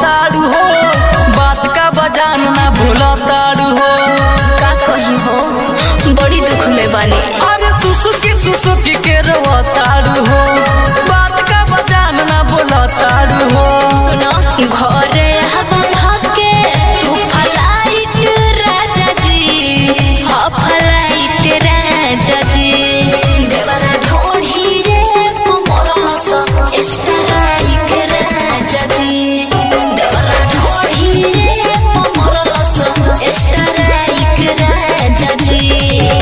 तारू हो, बात का बजान ना भूला तारू हो। का कही हो बड़ी दुख में बने। अरे सुसुकी के रोवा तारू हो, बात का बजान ना भूला तारू हो। सुनो घरे हवा के तू फ्लाइट राजा जी, हाँ फ्लाइट राजा जी। देवरा ढोढ़ी रे कमर सा स्ट्राइक राजा जी, देवरा ढोढ़ी रे कमर सा स्ट्राइक राजा जी।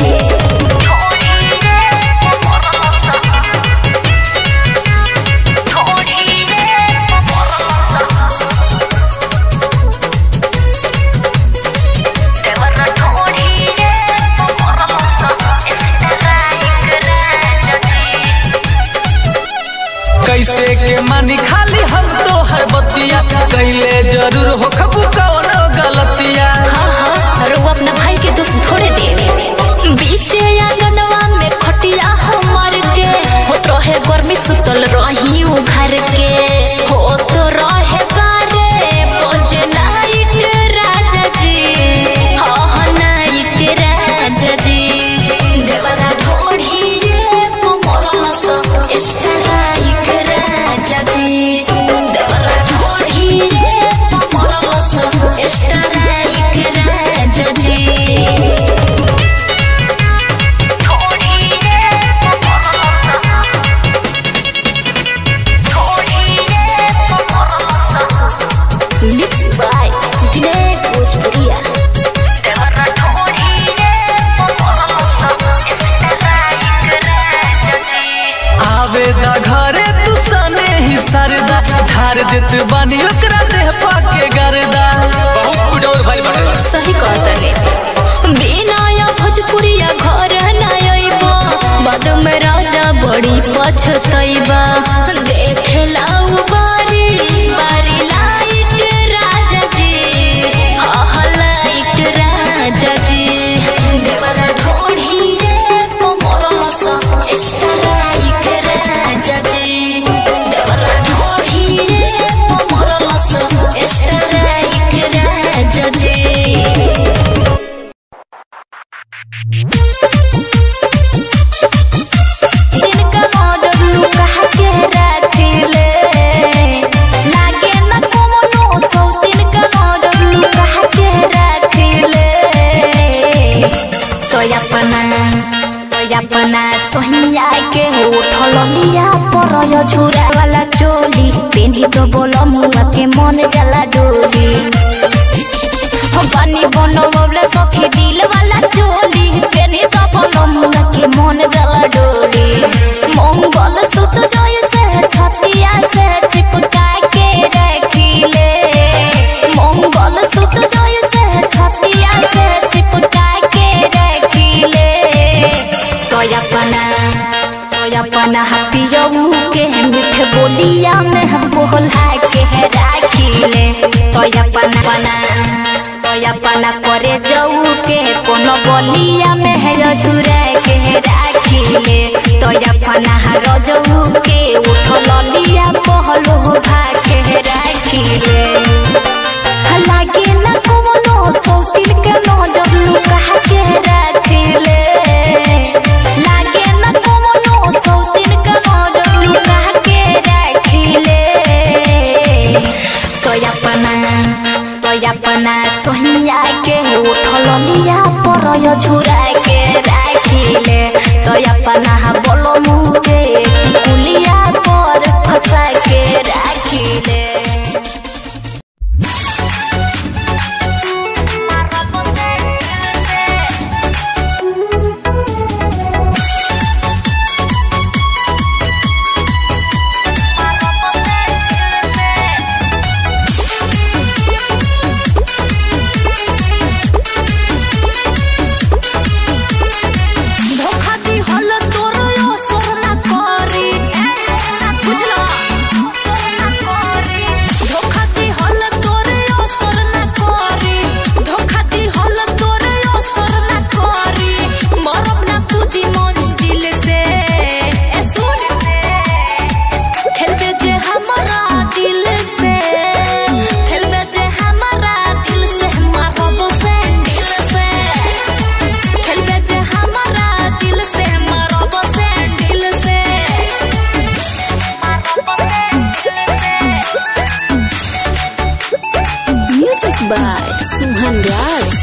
कैसे के मानी खाली हम तो है बतिया, कैले जरूर हो खबू कौनो गलतिया। हाँ हाँ रुआ अपना भाई के दोस्त थोड़े दे बीचे आंगनवा में खटिया हमार के होत रहे गर्मी सुतल रही उ घर के होत रहे बारे बजे नाइट राजा जी, हाँ नाइट राजा जी। देवरा ढोढ़ी रे कमर सा स्ट्राइक राजा जी, देवरा ढोढ़ी रे कमर सा स्ट्राइक राजा जी। मिक्स बाय विनय भोजपुरिया। आवेदा घरे तू सने ही सरदा, झाड़ देत बानी ओकरा देह पाके गरदा। बहुत बुढ़ौर भाई बने सही कहतने बिना या भोजपुरिया घर ना आइबा, बाद में राजा बड़ी पछतैबा। देखेला उ बारी बारी लाइट राजा जी, हाँ लाइट राजा जी। देवरा ढोढ़ी रे कमर सा स्ट्राइक राजा जी, देवरा ढोढ़ी रे कमर सा स्ट्राइक राजा जी। इनका नजर लुका के रखले, लागे न कोनो सौतीन का नजर लुका के रखले। तो अपना सोहिया के उठल लिया पर झुरा वाला चोली पेन्ही तो बोलो मुआ के मन जला डोली। पानी बनवले सखी दिल वाला चोली पेन्ही तो बोलो मुआ के मन जला डोली। मंगल सूत्र जैसे छतिया से चिपका के रखिले, मंगल सूत्र जैसे छतिया से चिपका के रखिले। तो अपना पियऊ के मीठे बोलिया में हम बोला के राखिले। तो अपना करे जाऊ के कोनो बोलिया में है झुरा के राखिले। तो अपना रजऊ के उठल लिया पहलो भाके राखिले। लागे न कोनो सौतीन के नजर लुका के राखिले, लागे न कोनो सौतीन के नजर लुका के राखिले। तो अपना सोहिया के उठल लिया पर झुरा के राखिले। तो अपना बोलो मुँह के कुलिया पर फंसा के राखिले। by Suhan Raj.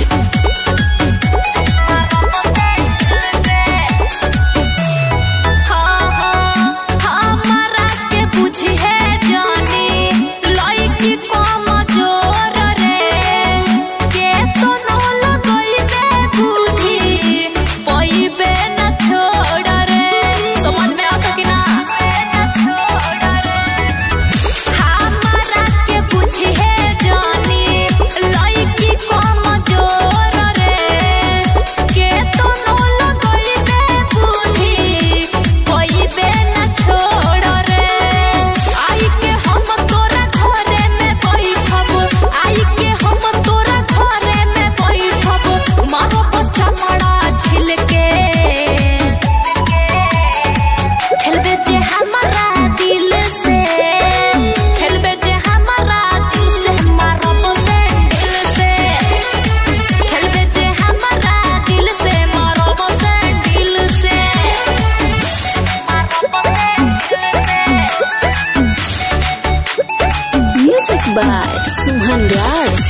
By Suhan Raj.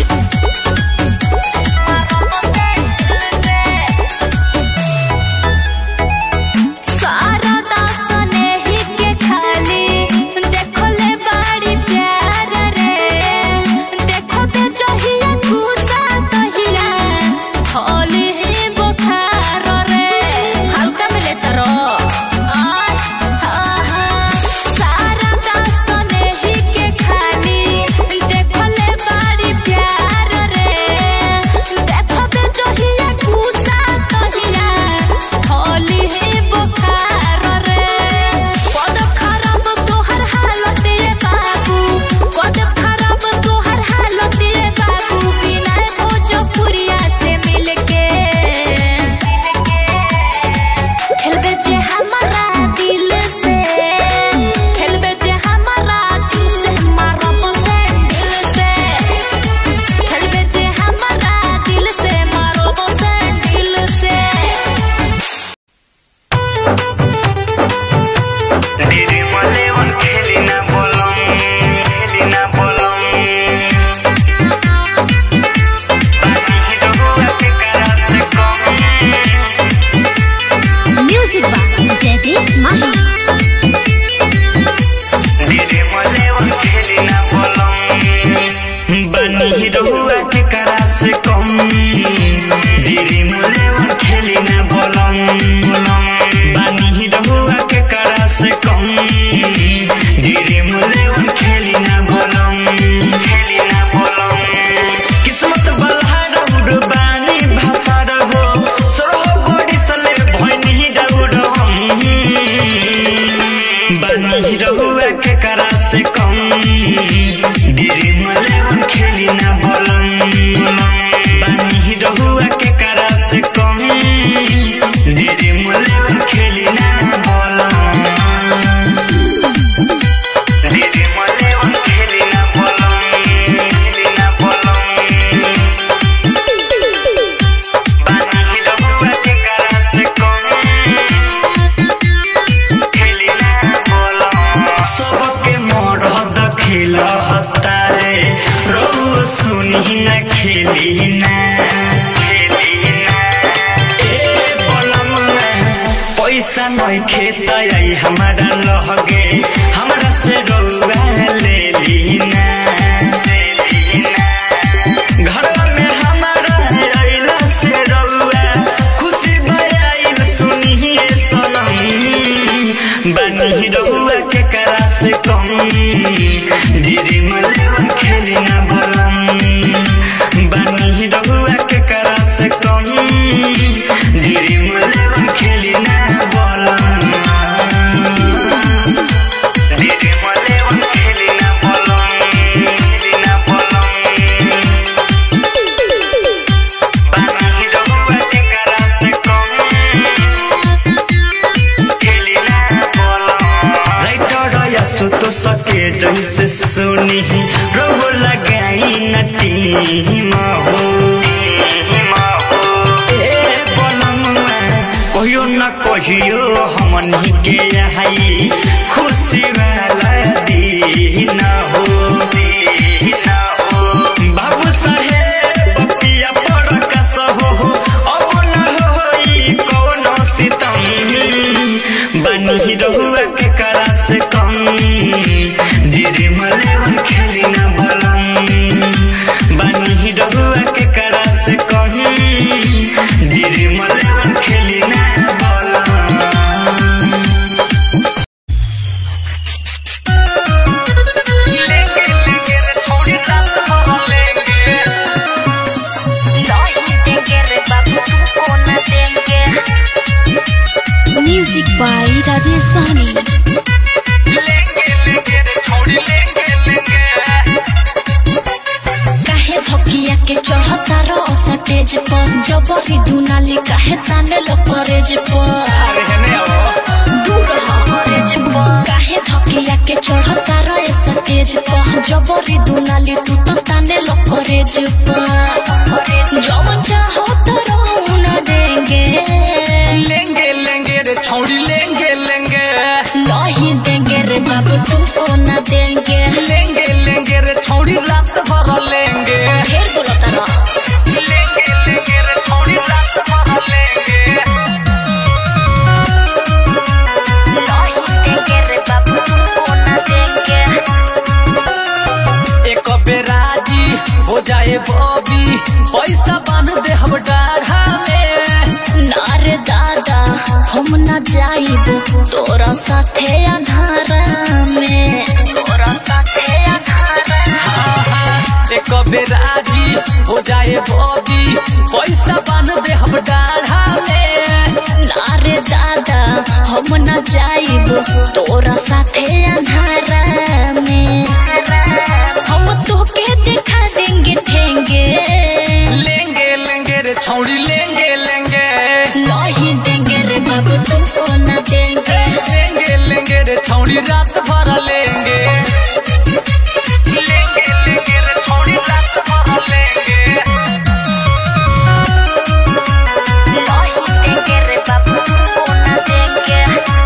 पैसा नहीं खेता हमारा लहगे हमरा से रउआ ले लीना घर में हमारा अइला से रउआ खुशी भइल सुनिए सनम बनी रउआ के करा से कम दीदी मले खेली ना बोलम बनी रउआ के करा से कम दीदी मले खेली ना तो सके जैसे सुनी रोगो लगाई नटी हो कहियो न कहियो हमनी के आई खुशी वाला दिन हो बाबू साहेब स्टेज पर जबरी दुनाली काहे ताने लो कॉलेज पर अरे हने आओ दूर कॉलेज पर काहे धकिया के चढ़ता रहे स्टेज पर जबरी दुनाली तू तो ताने लो कॉलेज पर जब चाहो तो रोना देंगे लेंगे लेंगे रे छौड़ी लेंगे लेंगे नहीं देंगे रे बाबू तुमको ना देंगे लेंगे लेंगे रे छौड़ी रात भर लेंगे ढेर बोलो तारा लेंगे लेंगे रे छौड़ी रात भर लेंगे नहीं देंगे रे बाबू तुमको ना देंगे एक बेराजी हो जाए बॉबी पैसा बांध दे हम डाढ़ा में नारे दादा हम ना जाइब तोरा साथे अंधारा में तोरा साथे अंधारा एक बेराजी हो जाए बॉबी पैसा बांध दे हम डाढ़ा में नारे दादा हम ना जाइब तोरा साथे अंधारा में हम तोके दिखा देंगे ठेंगे लेंगे लेंगे रे छौड़ी लेंगे लेंगे नहीं देंगे रे बाबू तुमको ना देंगे लेंगे लेंगे रे छौड़ी रात भर लेंगे लेंगे लेंगे रे छौड़ी रात भर लेंगे नहीं देंगे रे बाबू तुमको ना देंगे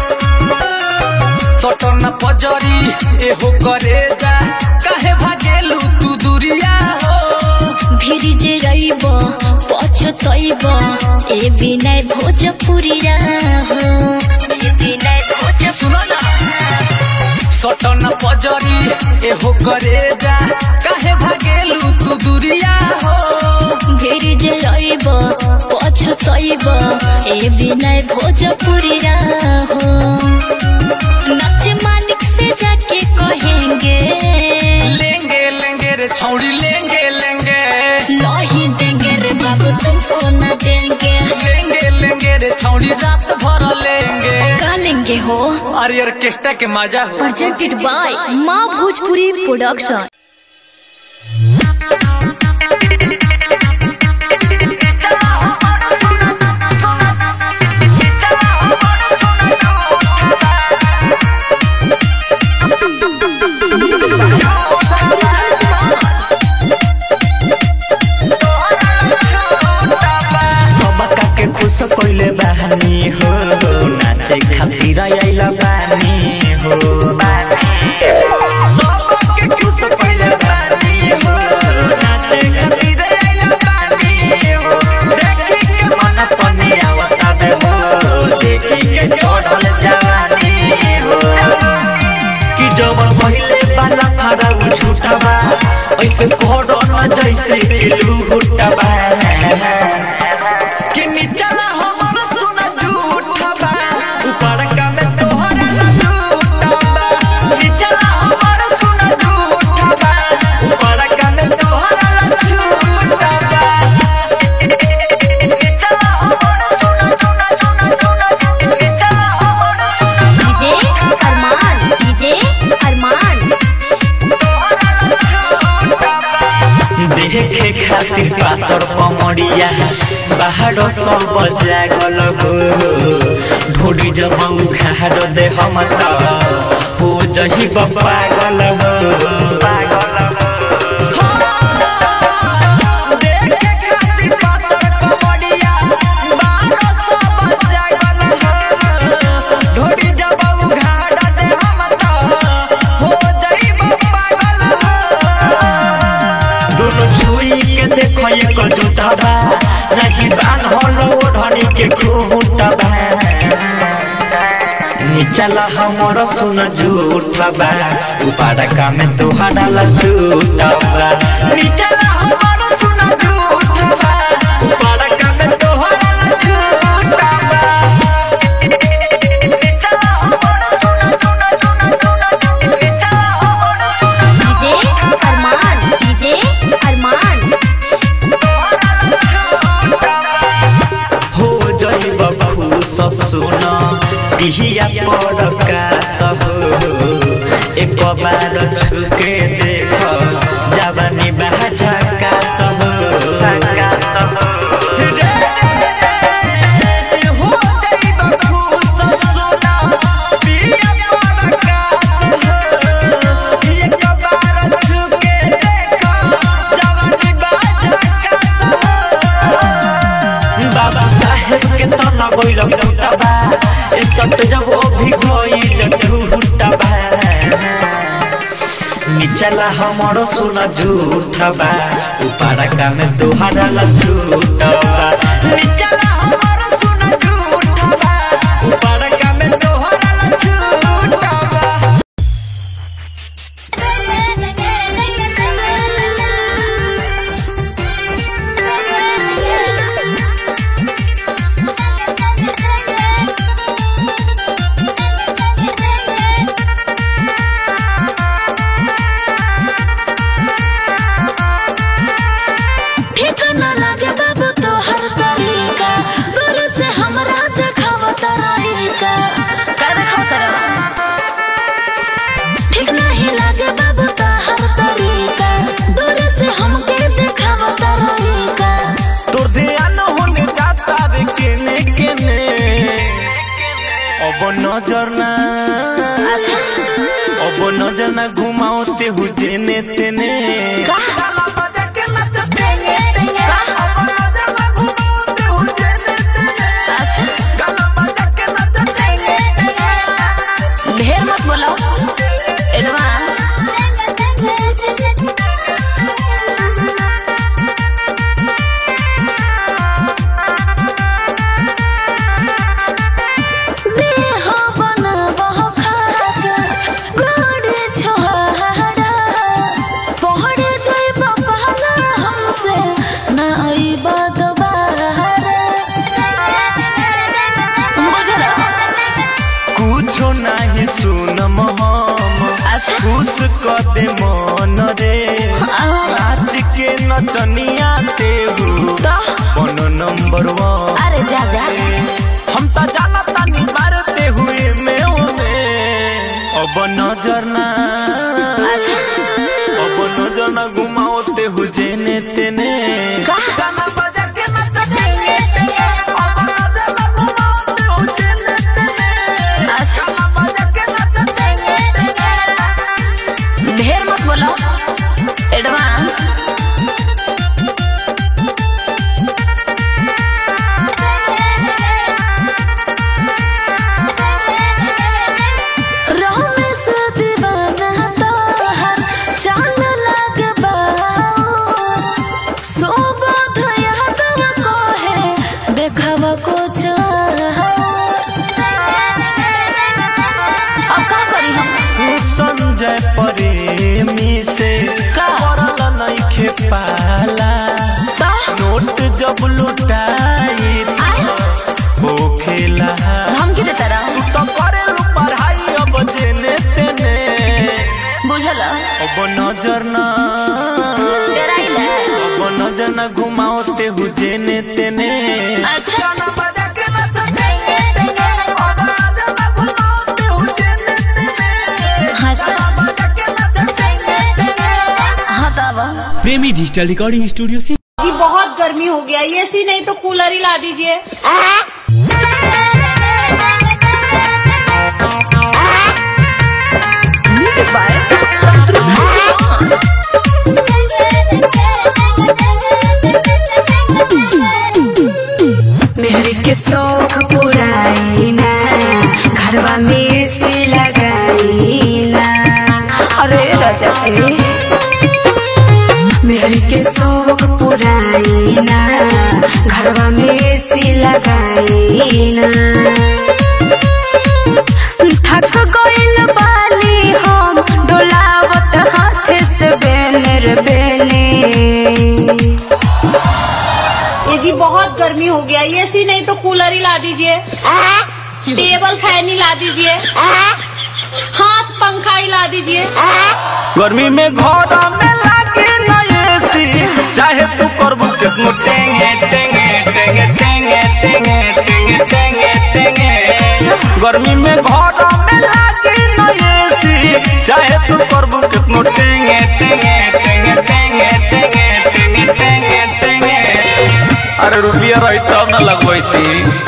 सटर न पजरी एहो करे जा काहे भागेलू तू दुरिया हो भिरी जे रहिब पछतइब ए विनय भोजपुरिया हो ए विनय भोज सुनो ना सटर न पजरी एहो करे जा काहे भागेलू तू दुरिया हो भिरी जे रहिब पछतइब ए विनय भोजपुरिया हो नाच मालिक से जाके कहेंगे लेंगे लेंगे रे छौड़ी लेंगे लेंगे नहीं देंगे रे बाबू तुमको ना देंगे लेंगे लेंगे रे छौड़ी रात भर लेंगे का लेंगे हो अरे ऑर्केस्ट्रा के मजा हो प्रेजेंटेड बाय माँ भोजपुरी प्रोडक्शन कोइले बहानी हो नाचे खातिर आइला बानी हो सबके खुश कोइले बहानी हो नाचे खातिर आइला बानी हो देखी के मन पनी आवता बे हो देखी के चढ़ल जवानी हो कि जब पहिले बाला फारा उठुटाबा ऐसे फोड़ो न जैसे किलू हुटाबा कि निचला हमर सुना झूठबा ऊपर का में तोहरा झूठबा निचला हमर सुना झूठबा ऊपर का में तोहरा झूठबा निचला हमर सुना डीजे अरमान देखे खातिर पातर कमरिया बाहर सब जागल हो ढोड़ी जब उखाड़ दे हम हो जही पागल हो देखे खातिर पातर कमरिया बाहर सब जागल हो ढोड़ी जब उखाड़ दे हम हो जही पागल हो दोनों छुई के देखो ये कटुटाबा नहीं बान होलो धनी के खूंटाबा निचला हमर सुन झूठबा ऊपर का में तोहरा झूठबा निचला हमर सुन झूठबा ऊपर का में तोहरा झूठबा निचला हमर डीजे अरमान हो जइब खुश सुन पिहिया पर का सब एक बार छुके देख जवानी बहा का सब साहेब के तना गइल टूटबा इज्जत जब भी गइल टूटबा निचला हमरो सुना झूठबा ऊपर का में तोहरा ला झूठबा निचला हमरो सुना झूठबा ऊपर का में तोहरा ला झूठबा। अब नजर ना घुमाओते हु जेने तेने ढेर मत बोलो एडवांस खुश कर दे मन रे नाच के नचनिया ते बनो नंबर 1। अरे जा जा हम तो जाना तानी मारते हुए में अब नजर ना घुमाओते हु जेने तेने गाना बजा के नचते अब नजर ना घुमाओते हु जेने तेने गाना बजा के नचते ढेर मत बोलो एडवांस पाला नोट जब लुटाई हो खेला धमकी देता रहा तो करे लू पढ़ाई अब जेने तेने बुझला अब नजर ना घुमाओते हु जेने तेने अच्छा प्रेमी डिजिटल रिकॉर्डिंग स्टूडियो से जी बहुत गर्मी हो गया एसी नहीं तो कूलर ही ला दीजिए। मेहर के शौक पुराई ना घरवा में से लगाई ना अरे राजा जी मेहर के शौक पुराई ना घरवा में से लगाई ना थक गइल बाली हम डोलावत हाथ से बेनर बेने ये जी बहुत गर्मी हो गया एसी नहीं तो कूलर ही ला दीजिए। टेबल फैन ही ला दीजिए। हाथ पंखा ही ला दीजिए। गर्मी में घर में लागे न एसी चाहे तू करबू कितनो टेंगे टेंगे टेंगे टेंगे टेंगे टेंगे टेंगे टेंगे गर्मी में घर में लागे न एसी चाहे तू करबू कितनो टेंगे टेंगे टेंगे टेंगे टेंगे टेंगे टेंगे टेंगे अरे रुपया रही तब न लगवैती।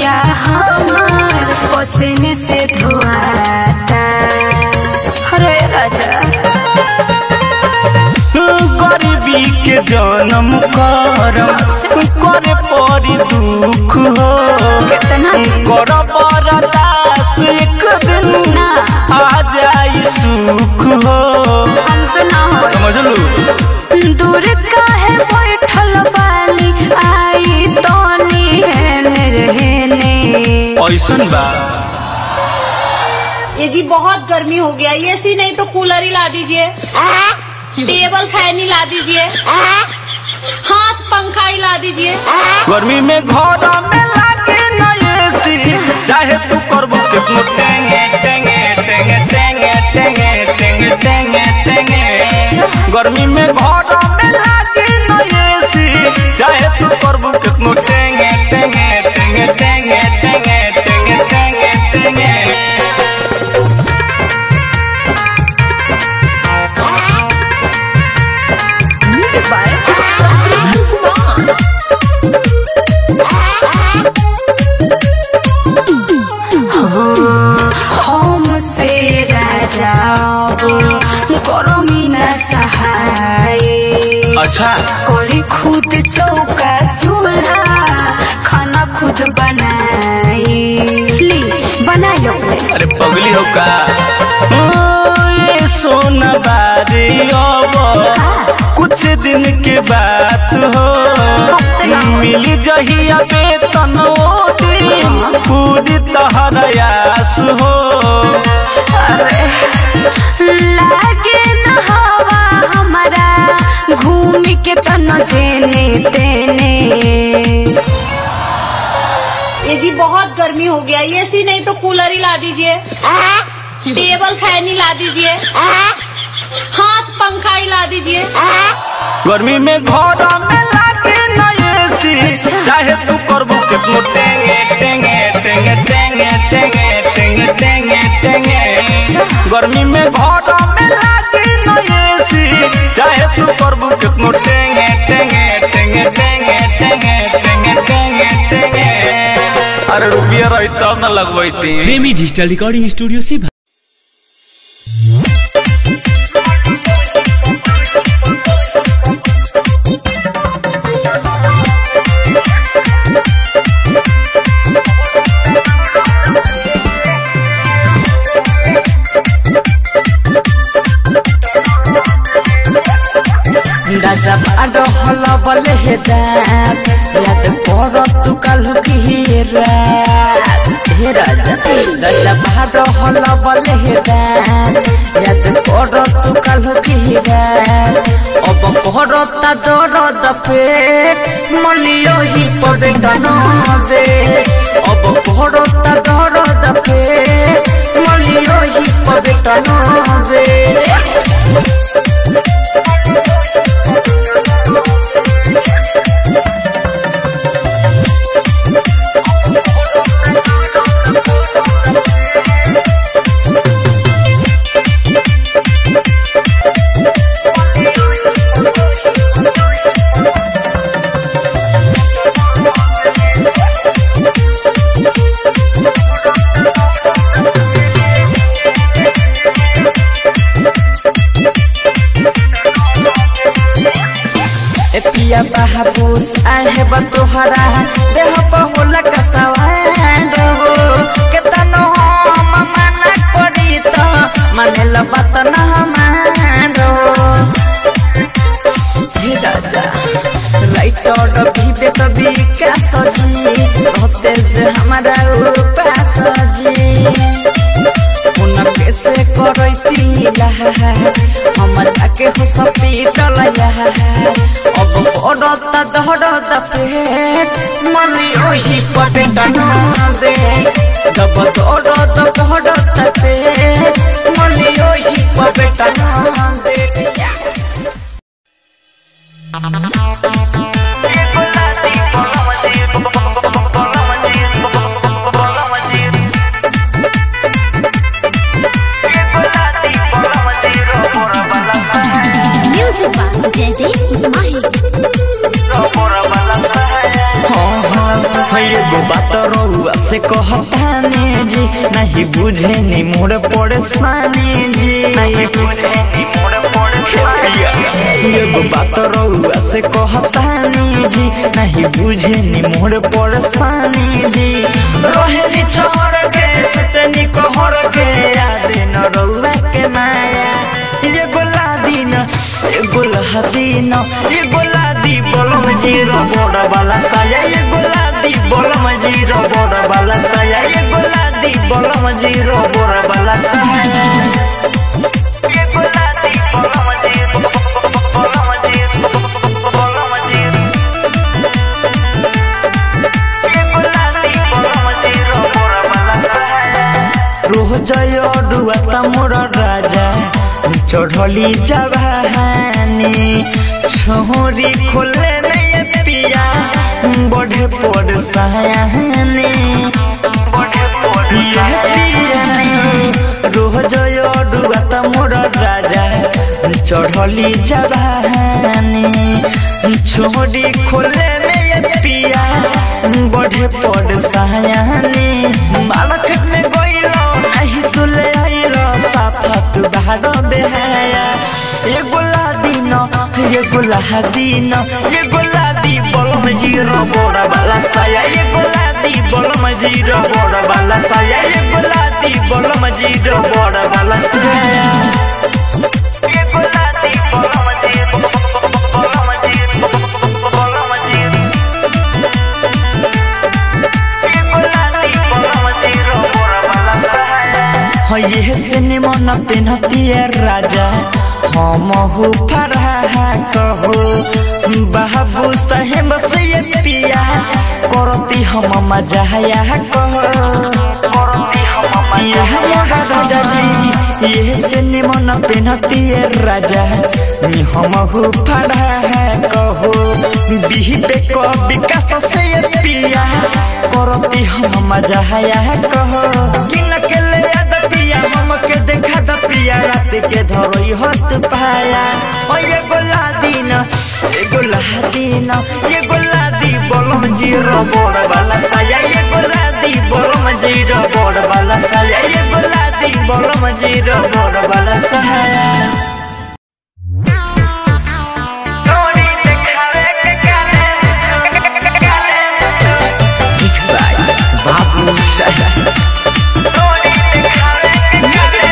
देहिया हमार पसीने से धोआता। अरे राजा गरीबी के जन्म करम करे परी दुख हो कर बरदास एक दिन आ जाई सुख हो। हमसे ना हो समझ लू दूर काहे बैठल बाली आई तोनी हेने रहने। ऐसन बा ये जी बहुत गर्मी हो गया, एसी नहीं तो कूलर ही ला दीजिए, टेबल फैन ही ला दीजिए, हाथ पंखा ही ला दीजिए। गर्मी में घर में लागे न एसी चाहे तू करबो कितनो टेंगे टेंगे टेंगे टेंगे टेंगे टेंगे टेंगे टेंगे। गर्मी में घर में लागे न एसी चाहे तू करबो कितनो टेंगे टेंगे टेंगे टेंगे टेंगे टेंगे टेंगे टेंगे। हमसे राजा गरमी न सहाय। अच्छा करी खुद चौका चूल्हा खाना खुद बनाए ली बना लो। अरे पगली हो का ये सोना बारे अब कुछ दिन के बात हो मिली जहिया वेतन ओ दिन पूरी तहरयास हो। लागे न हवा हमारा घूम के तनो जेने तेने। ये जी बहुत गर्मी हो गया, एसी नहीं तो कूलर ही ला दीजिए, टेबल फैन ही ला दीजिए, हाथ पंखा ही ला दीजिए। गर्मी में घर में लागे न एसी चाहे तू करबो कितनो टेंगे टेंगे टेंगे टेंगे टेंगे टेंगे टेंगे टेंगे। गर्मी में घर में लागे न एसी चाहे तू करबो कितनो टेंगे टेंगे टेंगे टेंगे टेंगे टेंगे टेंगे टेंगे। अरे रुपया रही तब न लगवैती। प्रेमी डिजिटल रिकॉर्डिंग स्टूडियो से राजा बाडो हला बले हे रात याद करो तू कालू की रात हे राजा राजा बाडो हला बले हे रात याद करो तू कालू की रात अब पहरता दर्द पेट मलियो ही पबेटा नबे। अब पहरता दर्द पेट मलियो ही पबेटा नबे। बाबूस आए बतोहरा देह बहुला कसवारो केतनो हम मना करी तो माने ल बात ना हमारो। हे दादा राइटर भी तो विकास जी होते से हमारा उपास जी उन कैसे करती हम जाके हॉस्पिटल अब पड़ता दर्द पेट मनी ओही पटेटा दे जब दर्द पड़ता पेट मनी ओही पटेटा दे। एगो बात रउआ से कहतानी जी नहीं बुझे नी मोर परेशानी जी नहीं बुझे नी मोर परेशानी एगो बात रउआ से कहतानी जी नहीं बुझे नी मोर परेशानी जी रोहेली छोड़ के सतनी कहर के याद न रउआ के माया ये गोलादीन ये गोलादीन ये गोलादी बोलम जीरो बड़ा वाला साया ये गोलादी बोलम जीरो बड़ा वाला साया ये गोलादी बोलम जीरो बड़ा वाला साया ये गोलादी बोलम जीरो बोलम जीरो बोलम जीरो ये गोलादी बोलम जीरो बड़ा वाला साया रोह जय डुआता मोर राजा चढ़ली जवानी छोरी खोले नहीं पिया बढ़े पड़ सयानी रोज डुआता मोर राजा चढ़ली जवानी छोरी खोले नहीं पिया बढ़े पड़ सयानी मालखट में गइलो नहीं तुले आइलो साफत बाहर बेहाया ये गोलादीन ये गोलादीन ये गोलादी बोलम जीरो बड़ा वाला साया ये गोलादी बोलम जीरो बड़ा वाला साया ये गोलादी बोलम जीरो बड़ा वाला साया ये गोलादी बोलम जीरो बोलम जीरो बोलम जीरो ये गोलादी बोलम जीरो बड़ा वाला साया ये से निमन पेनती राजा हम हो फरहा कहो बाबू साहेब से ये पिया करती हम मजाया कहो करती हम मजाया राजा जी ये से निमन पेनती राजा हम हो फरहा कहो बिही पे को विकास से ये पिया करती हम मजाया कहो किन के ले याद पिया हम के देखा द पिया रात के धरोई हत पाया ओ ये गोलादीन ये गोलादीन ये गोलादी बोलम जीरो बड़ वाला साया ये गोलादी बोलम जीरो बड़ वाला साया ये गोलादी बोलम जीरो बड़ वाला साया तोरी देखावे के काले मिक्स बाय बाबू साया तोरी देखावे के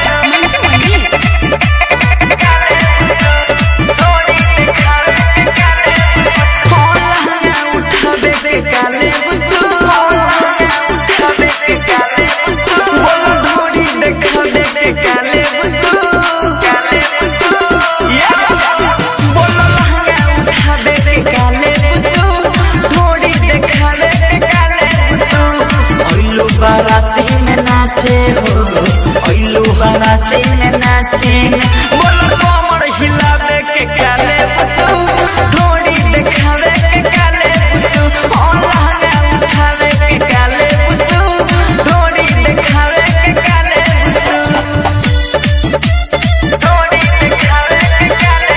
बाराती में नाचे हो ओइलू बाराती में नाचे बोलो कमर हिलावे के काले बुतू ढोड़ी देखावे के काले बुतू लहंगा उठावे के काले बुतू ढोड़ी देखावे के काले बुतू ढोड़ी देखावे के काले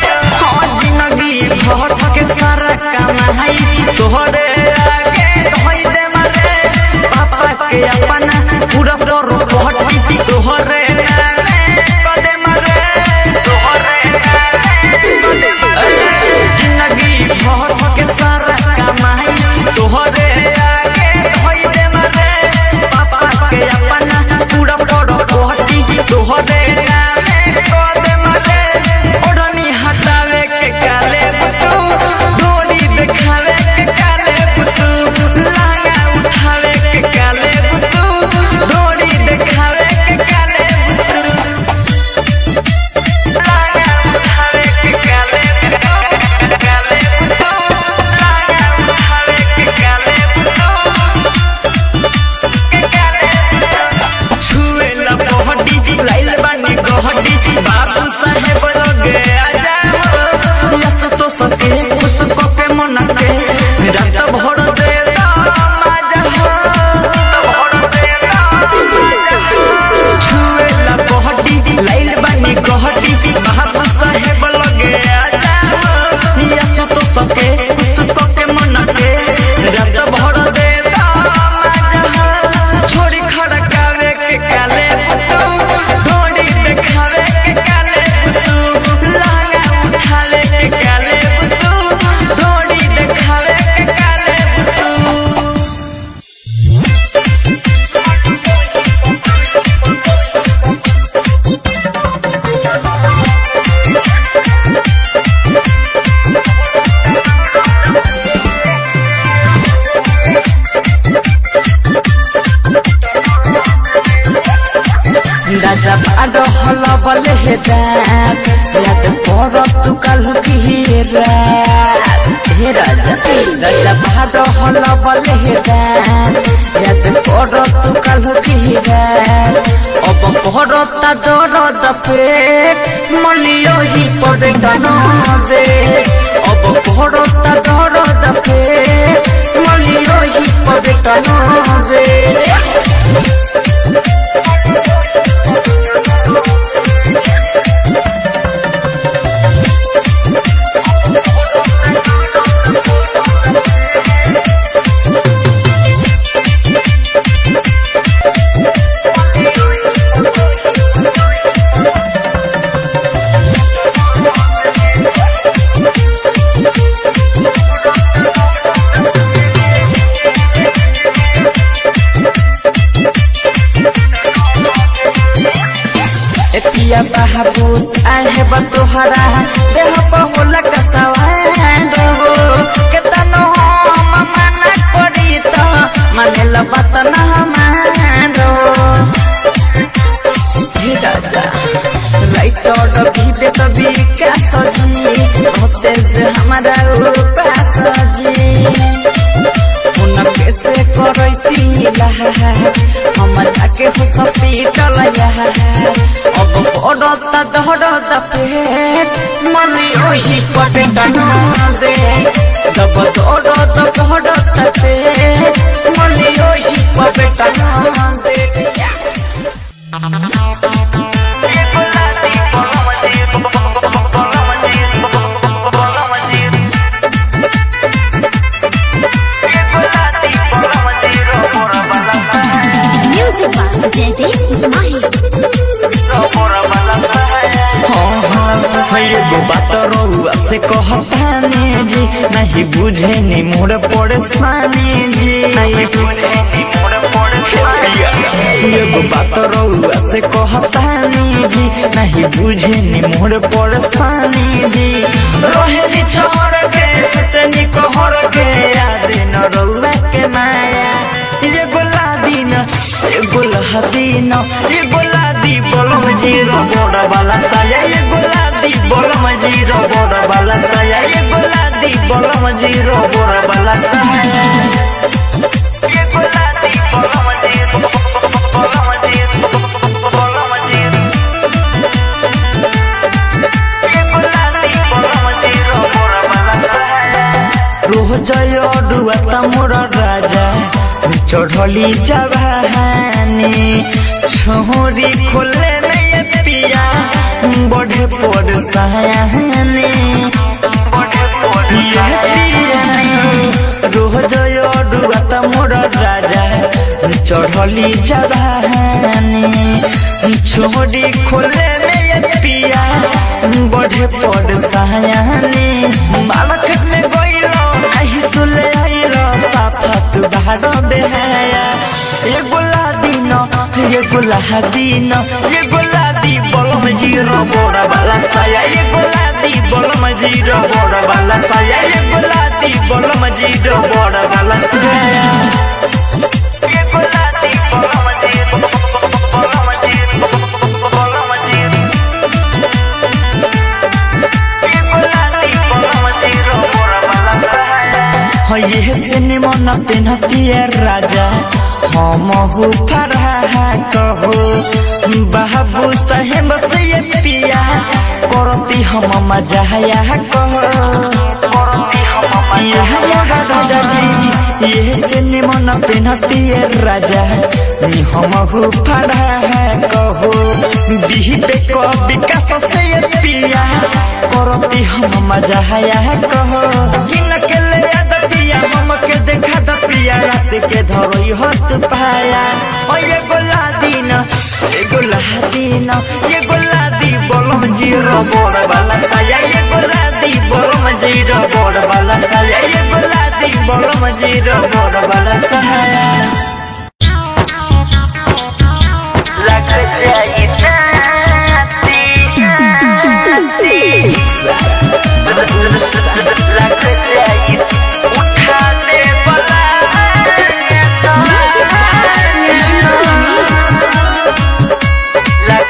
भट के सारा कमाई तोहरे आगे राजा बाडो हला बले हे दात याद पर तू कालू की रात हे राजा राजा बाडो हला बले हे दात याद पर तू कालू की रात अब पड़ता दर्द पेट मलियो ही पड़े दे अब पड़ता दर्द पेट मलियो ही पड़े दे पिया बाबूस आए बतोहरा देह बहुला कसवांडो केतनो हम मना करी त मानेला बात ना मानो हे दादा राइटर भी तभी का सजी होते से हमारा उपास जी उन कैसे करती लहा हम जाके हॉस्पिटल अब पड़ता दर्द पेट मनी ओही पटे दे जब दर्द पड़ता पेट मनी ओही पटे दे बात रउआ से कहतानी जी नहीं बुझे नी मोर परेशानी जी एगो बात रउआ से कहतानी जी नहीं बुझे नी मोर परेशानी जी रोहेली छोड़ के सतनी कहर के याद न रउआ के माया ये गुलादीन ये गुलादीन ये गुलादी बोलो जीरो बड़ा वाला साया ये गुलादी बोलो जीरो बड़ा वाला साया ये गुलादी बोलो जीरो बड़ा वाला साया ये गुलादी बोलो जीरो ये गुलादी बोलो जीरो बड़ा वाला साया रोह जय डुआ मोर राजा चढ़ली जवानी छोरी खोले में पिया बढ़े पड़ सहानी रोज डुआ मोर राजा चढ़ली जवानी छोरी खोले में पिया बढ़े पड़ सहानी मालक में गइलो नहीं तुले आइलो साफा तू बाहर बेहाया ये गुलादीन ये गुलादीन ये गुलादी बोलो में जीरो बड़ा वाला साया ये गुलादी बोलो में जीरो बड़ा वाला साया ये गुलादी बोलो में जीरो बड़ा वाला साया ये गुलादी बोलो में जीरो बोलो में जीरो बोलो में जीरो ये गुलादी बोलो में जीरो बड़ा वाला साया ये से निमन पेनती राजा हम हु फरहा कहो बाबू साहेब से पिया करती हम मजाया कहो करती हम राजा जी ये से निमन पेनती राजा हम हु फरहा कहो बिही पे को विकास से पिया करती हम मजाया कहो किन के ले याद पिया हम के देखा द पिया रात के धरोई हत पाया ओ ये गुलादीन ये गुलादीन ये गुलादी बोलम जीरो बड़ वाला साया ये गुलादी बोलम जीरो बड़ वाला साया ये गुलादी बोलम जीरो बड़ वाला साया लग जाई लग जाई उठा दे बला लग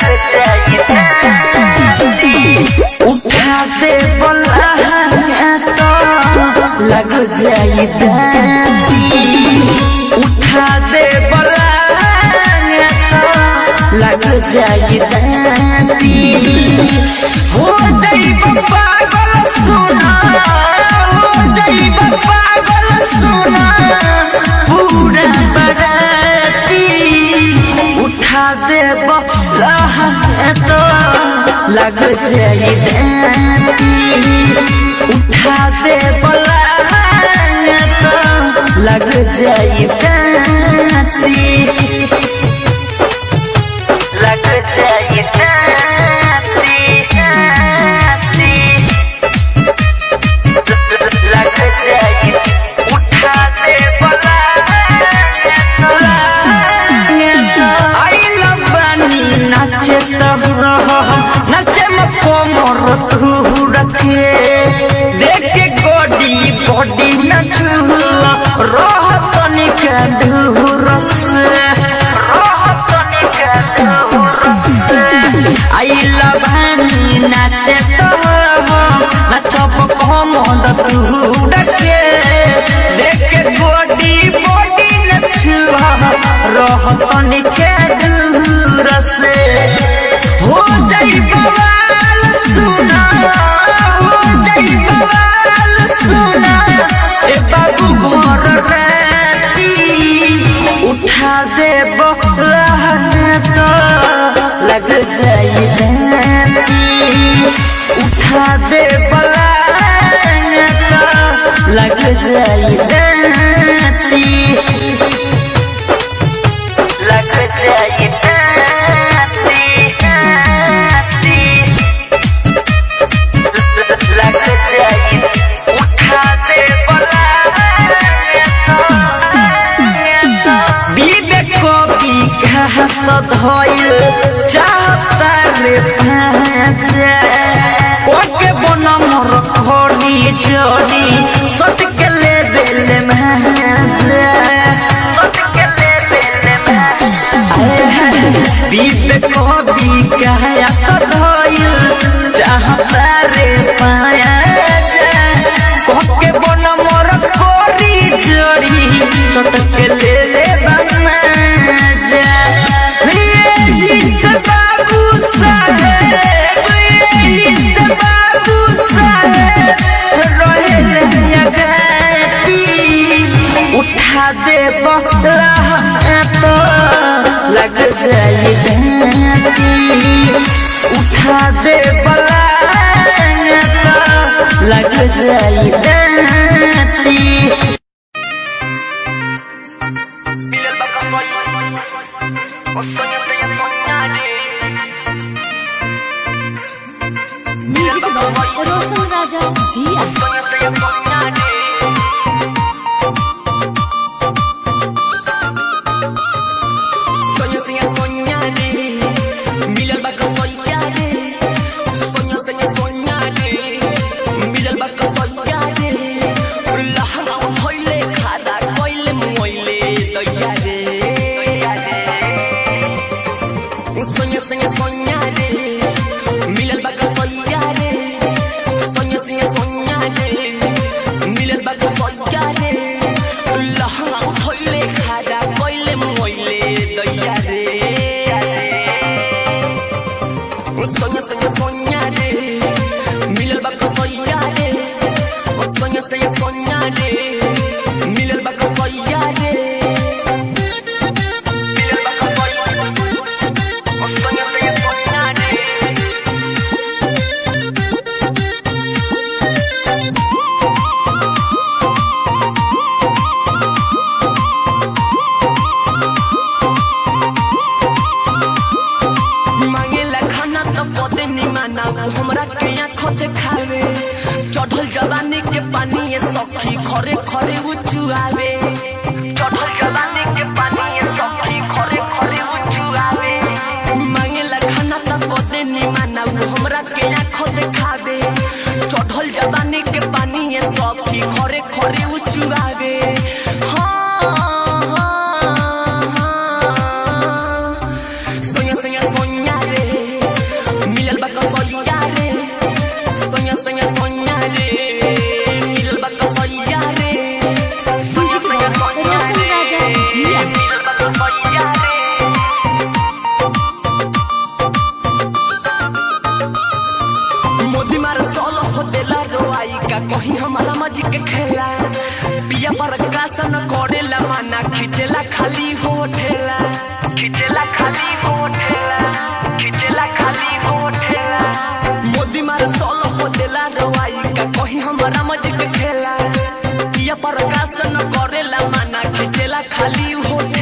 उठा दे बलहंगा तो लग जाई दादी उठा दे बलहंगा तो लग जाई दादी हो जाई पागल सुना हो जाई पागल सुना पूरा बराती उठा दे बलहंगा तो लग जाई दादी उठा दे बलहंगा तो लग जाई दादी लग जाई दादी लग जाई उठा दे बलहंगा तो आई लबानी नाचे नचे कोमर तू रखे देख के गोडी बॉडी नचू रह तनिक दूर से आई लबानी नाचे तो नचब कोमर तू रखे देख के गोडी बॉडी नचू रह तनिक दूर से हो जाई बवाल सुना हो जाई बवाल सुना ए बाबू घर राती उठा दे बलहंगा तो लग जाई दादी उठा दे बलहंगा तो लग जाई दादी लग जाई लग जाई उठा दे बलहंगा विवेक को भी कहसत होइल चाहता रे भांजा ओके बना मोर खोड़ी जोड़ी सट के ले बेल भांजा सट के ले बेल भांजा विवेक को भी कहसत होइल चाहता रे पाया कोके बन मोर कोरी जोड़ी सटके ले ले बना जा ये बाबू साहेब बाबू साहेब रहे लगाती उठा दे बलहंगा तो लग जाई दादी उठा दे बलहंगा तो लग जाई दादी रोशन राजा जिया हमरा के आँखों देखावे चढ़ल जवानी के पानी ये सखी खरे खरे उचुआवे चढ़ल जवानी के पानी ये सखी खरे खरे उचुआवे मांगेला खाना त कोदे नि माना हमरा के आँखों देखावे चढ़ल जवानी के पानी ये सखी खरे खरे उचुआवे हो देला रोआई का कहीं हमारा मजी के खेला पिया पर कासन करेला माना खिचेला खाली हो ठेला खिचेला खाली हो ठेला खिचेला खाली हो ठेला मोदी मार सोलो हो देला रोआई का कहीं हमारा मजी के खेला पिया पर कासन करेला माना खिचेला खाली हो